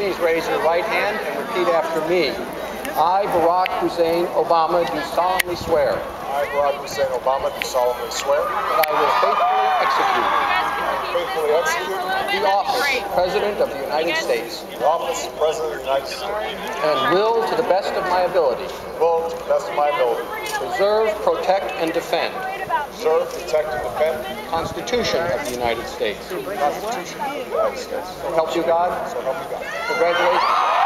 please raise your right hand and repeat after me. I, Barack Hussein Obama, do solemnly swear. I, Barack Hussein Obama, do solemnly swear that I will faithfully execute the office of President of the United States. The office of President of the United States. And will, to the best of my ability, preserve, protect, and defend. Preserve, protect, and defend. The Constitution of the United States. The Constitution of the United States. So help you God. So help you God. Congratulations.